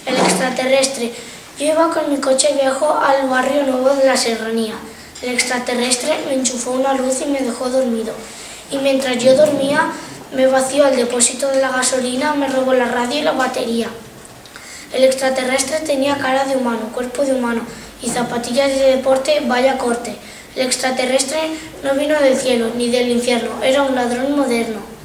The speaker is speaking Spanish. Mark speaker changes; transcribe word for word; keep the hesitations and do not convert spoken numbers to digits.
Speaker 1: El extraterrestre. Yo iba con mi coche viejo al barrio nuevo de la Serranía. El extraterrestre me enchufó una luz y me dejó dormido. Y mientras yo dormía, me vació el depósito de la gasolina, me robó la radio y la batería. El extraterrestre tenía cara de humano, cuerpo de humano y zapatillas de deporte, vaya corte. El extraterrestre no vino del cielo ni del infierno, era un ladrón moderno.